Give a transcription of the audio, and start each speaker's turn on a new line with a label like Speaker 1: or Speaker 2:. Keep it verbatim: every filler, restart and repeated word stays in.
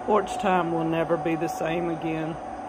Speaker 1: Porch time will never be the same again.